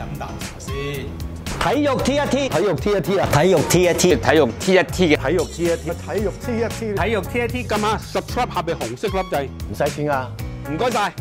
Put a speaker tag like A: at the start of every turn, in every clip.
A: 飲啖茶先。
B: 體育 T 一 T，
C: 體育 T 一 T 啊，
B: 體育 T 一 T，
D: 體育 T 一 T 嘅
C: 體育 T 一 T， 體育 T 一 T，
E: 體育 T 一 T 撳下 subscribe 下邊紅色粒掣，
C: 唔使錢啊！
E: 唔該晒。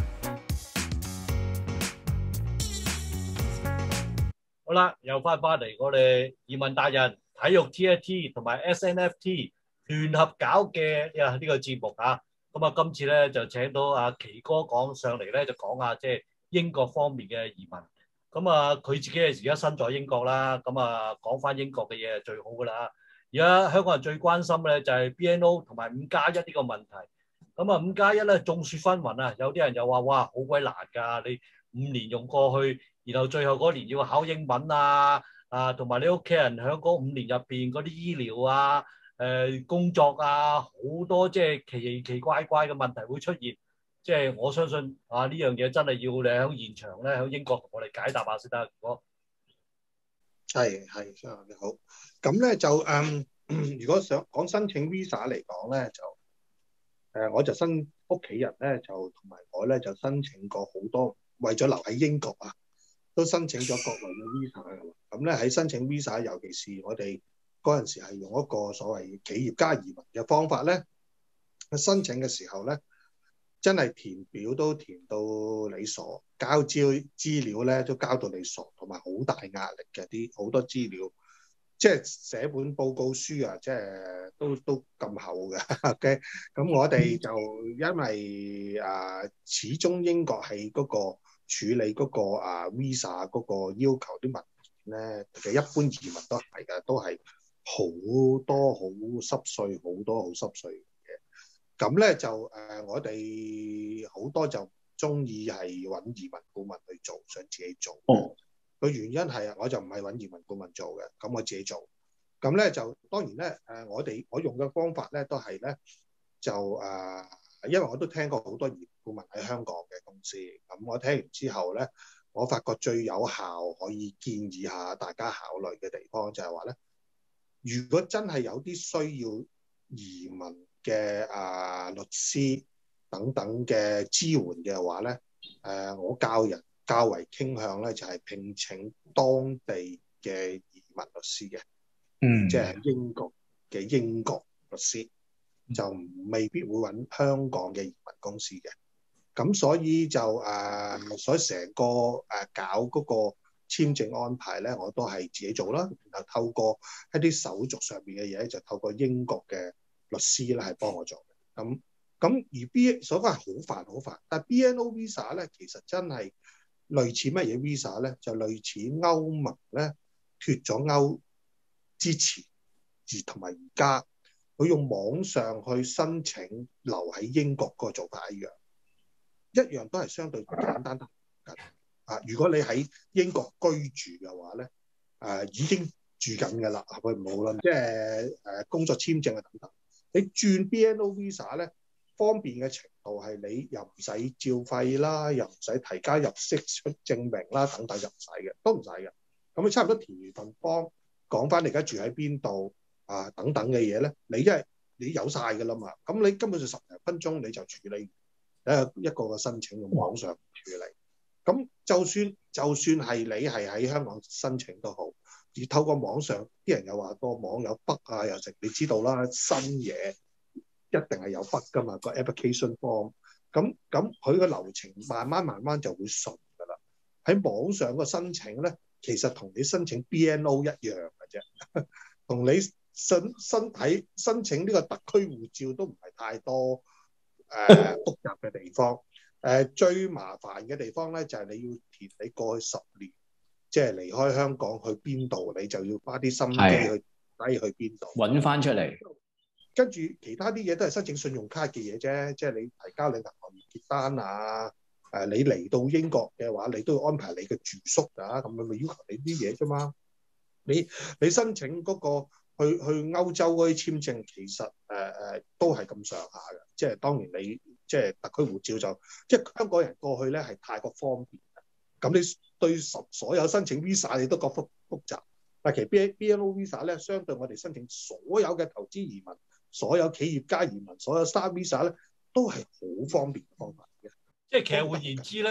F: 好啦，又翻嚟我哋移民達人體育 T 一 T 同埋 SNFT 聯合搞嘅呢個節目啊。咁啊，今次咧就請到阿奇哥講上嚟咧，就講下即係英國方面嘅移民。咁啊，佢自己係而家身在英國啦。咁啊，講翻英國嘅嘢係最好噶啦。而家香港人最關心咧就係 BNO 同埋5+1呢個問題。咁啊，5+1咧眾說紛紜啊，有啲人又話哇好鬼難㗎，你5年用過去，然後最後嗰年要考英文啊，同埋你屋企人喺嗰5年入邊嗰啲醫療啊、工作啊，好多即係奇奇怪怪嘅問題會出現。即係我相信呢樣嘢真係要你喺現場咧，喺英國同我哋解答下先得。如果
G: 係你好，咁咧就如果想講申請 visa 嚟講咧，就我就屋企人咧就同埋我咧就申請過好多，為咗留喺英國啊，都申請咗國內嘅 visa 㗎。咁咧喺申請 visa，尤其是我哋嗰陣時係用一個所謂企業家移民嘅方法咧，申請嘅時候咧，真係填表都填到你傻，交資料咧都交到你傻，同埋好大壓力嘅好多資料，即係寫本報告書啊，即係都咁厚嘅。OK， 咁我哋就因為始終英國係嗰個處理嗰個visa 嗰個要求啲文件咧，其實一般移民都係嘅，都係好多好濕碎，好多好濕碎。咁咧就我哋好多就唔中意係揾移民顧問去做，想自己做。個原因係我就唔係揾移民顧問做嘅，咁我自己做。咁咧就當然咧我用嘅方法咧都係咧就因為我都聽過好多移民顧問喺香港嘅公司，咁我聽完之後咧，我發覺最有效可以建議下大家考慮嘅地方就係話咧，如果真係有啲需要移民嘅律師等等嘅支援嘅話咧，我較為傾向咧就係聘請當地嘅移民律師嘅，即係英國嘅英國律師，就未必會揾香港嘅移民公司嘅。咁所以就所以成個搞嗰個簽證安排咧，我都係自己做啦，然後透過一啲手續上面嘅嘢，就透過英國嘅律師咧係幫我做嘅。咁而所謂好煩，但係 BNO visa 咧其實真係類似乜嘢 visa 咧？就類似歐盟咧脫咗歐之前同埋而家，佢用網上去申請留喺英國嗰個做法一樣都係相對簡單得緊。如果你喺英國居住嘅話咧，已經住緊㗎啦，佢無論即係工作簽證啊等等。你轉 BNO visa 咧，方便嘅程度係你又唔使照費啦，又唔使提交入息出證明啦，等等，又唔使嘅，都唔使嘅。咁你差唔多填完份方，講翻你而家住喺邊度等等嘅嘢咧，你有晒㗎啦嘛。咁你根本就10零分鐘你就處理一個嘅申請，用網上處理。咁就算係你係喺香港申請都好，而透過網上，啲人又話個網有 bug 又成，你知道啦，新嘢一定係有 bug 噶嘛，個 application form。咁佢個流程慢慢就會順噶啦。喺網上個申請咧，其實同你申請 BNO 一樣嘅啫，同你申請呢個特區護照都唔係太多複雜嘅地方。最麻煩嘅地方咧就係你要填你過去10年，即係離開香港去邊度，你就要花啲心機去邊度
D: 揾翻出嚟。
G: 跟住其他啲嘢都係申請信用卡嘅嘢啫，即係你提交你銀行月結單你嚟到英國嘅話，你都要安排你嘅住宿㗎，咁佢咪要求你啲嘢啫嘛。你申請嗰個去歐洲嗰啲簽證，其實都係咁上下嘅，即係當然你即係特區護照就即係香港人過去咧係太過方便，咁你對所有申請 visa 你都覺得複雜。但其實 BNO visa 咧，相對我哋申請所有嘅投資移民、所有企業家移民、所有 star visa 咧，都係好方便嘅方法嘅。
F: 即係其實換言之咧，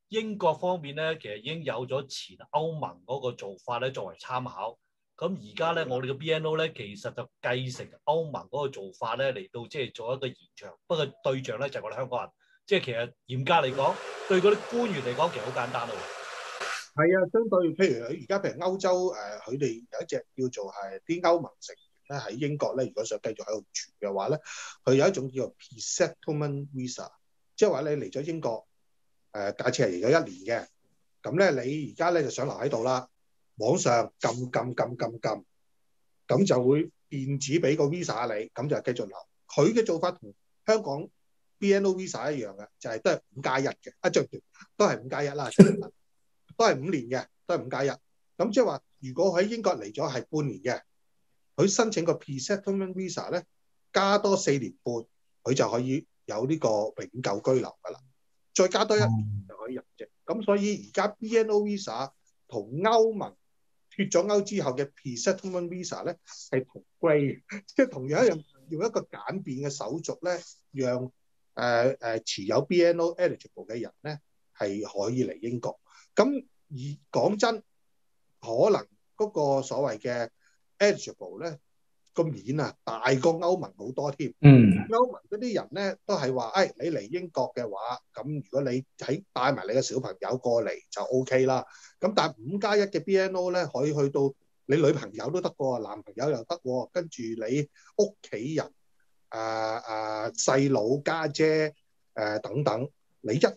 F: 英國方面咧，其實已經有咗前歐盟嗰個做法咧作為參考。咁而家咧，我哋嘅 BNO 咧，其實就繼承歐盟嗰個做法咧，嚟到即係做一個延長。不過對象咧就係我哋香港人，即係其實嚴格嚟講，對嗰啲官員嚟講，其實好簡單咯。
G: 係啊，相對譬如而家譬如歐洲佢哋有一隻叫做係啲歐盟成員咧喺英國咧，如果想繼續喺度住嘅話咧，佢有一種叫做 pre-settlement visa， 即係話你嚟咗英國假設係嚟咗1年嘅，咁咧你而家咧就想留喺度啦。網上撳，咁就會電子俾個 visa 你，咁就繼續留。佢嘅做法同香港 BNO visa 一樣嘅，就係都係5+1嘅，都係5+1啦，都係5年嘅，都係5+1。咁即係話，如果喺英國嚟咗係半年嘅，佢申請個 pre-settlement visa 咧，加多4年半，佢就可以有呢個永久居留噶啦。再加多1年就可以入籍。咁所以而家 BNO visa 同歐盟脫咗歐之後嘅 pre-settlement visa 咧係同歸，即係同樣用一個簡便嘅手續咧，讓持有 BNO eligible 嘅人咧係可以嚟英國。咁而講真，可能嗰個所謂嘅 eligible 咧個面啊大過歐盟好多添。歐盟嗰啲人咧都係話，你嚟英國嘅話，咁如果你帶埋你嘅小朋友過嚟就 OK 啦。咁但係5+1嘅 BNO 咧，可以去到你女朋友都得喎，男朋友又得喎，跟住你屋企人、細佬、家姐等等，你一家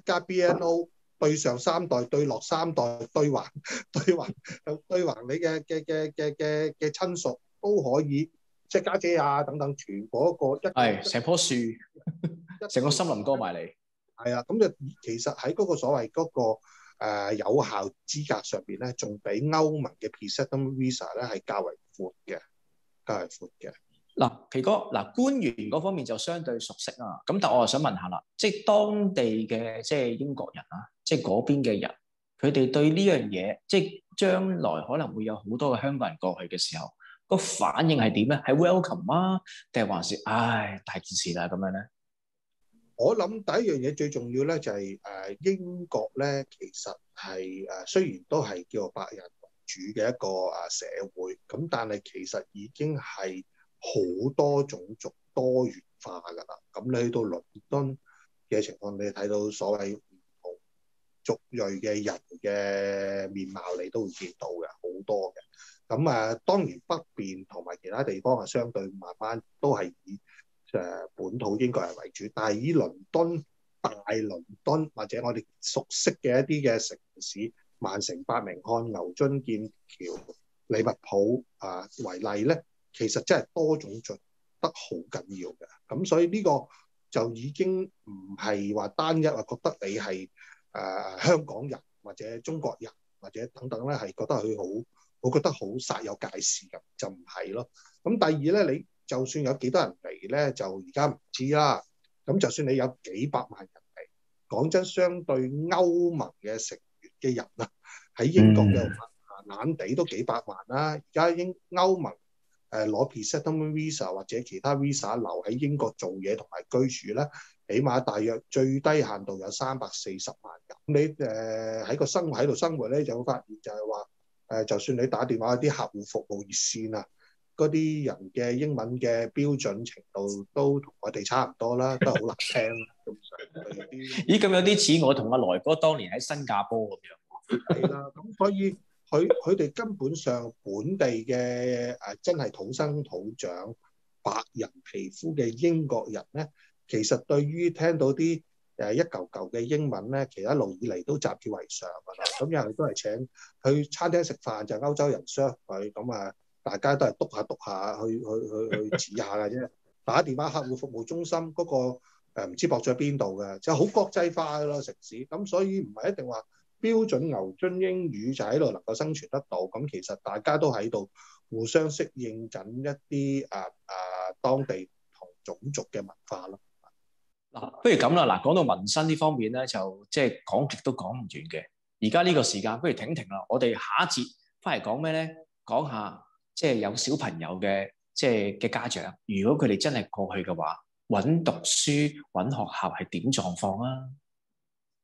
G: BNO 對上3代，對落3代，對橫你嘅親屬都可以，即係家姐啊等等，全部
A: 成棵樹，成個森林哥埋嚟。
G: 係啊，咁就其實喺嗰個所謂嗰個有效資格上邊咧，仲比歐盟嘅 pre-settlement visa 咧係較為闊嘅。
A: 嗱，奇哥，官員嗰方面就相對熟悉啊。咁但我又想問下啦，即係當地嘅即係英國人啊，即係嗰邊嘅人，佢哋對呢樣嘢，即係將來可能會有好多嘅香港人過去嘅時候，個反應係點咧？係 welcome 啊，定係還是大件事啦咁樣咧？
G: 我諗第一樣嘢最重要咧就係英國咧，其實係雖然都係叫做白人為主嘅一個社會，咁但係其實已經係好多種族多元化㗎啦。咁你去到倫敦嘅情況，你睇到所謂唔同族裔嘅人嘅面貌，你都會見到嘅好多嘅。咁當然北邊同埋其他地方相對慢慢都係以本土英國人為主，但係以大倫敦或者我哋熟悉嘅一啲嘅城市，曼城、伯明翰、牛津、劍橋、利物浦為例咧，其實真係多種族得好緊要嘅。咁所以呢個就已經唔係話單一話覺得你係香港人或者中國人或者等等咧，係覺得佢好，我覺得好煞有介事咁，就唔係咯。咁第二咧，你就算有幾多人嚟咧，就而家唔知啦。咁就算你有幾百萬人嚟，講真，相對歐盟嘅成員嘅人啊，喺英國嘅懶地都幾百萬啦。而家歐盟攞 pre-settlement visa 或者其他 visa 留喺英國做嘢同埋居住咧，起碼大約最低限度有340萬人。你喺個喺度生活咧，就會發現就係話就算你打電話啲客戶服務熱線啊，嗰啲人嘅英文嘅標準程度都同我哋差唔多啦，都係好難聽。
A: 咦，咁有啲似我同阿來哥當年喺新加坡咁樣。
G: 係啦，咁所以佢哋根本上本地嘅真係土生土長白人皮膚嘅英國人咧，其實對於聽到啲一嚿嚿嘅英文咧，其實一路以嚟都習以為常㗎啦。咁因為都係請去餐廳食飯就係歐洲人 serve 佢，咁大家都係篤下去指下嘅啫。打電話客戶服務中心嗰個唔知駁咗喺邊度嘅，就好國際化嘅咯城市。咁所以唔係一定話標準牛津英語就喺度能夠生存得到。咁其實大家都喺度互相適應緊一啲當地同種族嘅文化咯。
A: 嗱，不如咁啦，嗱，講到民生呢方面咧，就即係講極都講唔完嘅。而家呢個時間，不如停啦。我哋下一節翻嚟講咩咧？講下即係有小朋友嘅即係嘅家長，如果佢哋真係過去嘅話，揾讀書揾學校係點狀況啊？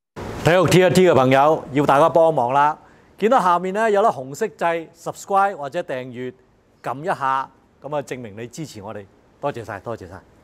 D: 體育 T1T 嘅朋友要大家幫忙啦！見到下面咧有粒紅色掣 subscribe 或者訂閱，撳一下，咁啊證明你支持我哋，多謝晒，多謝晒。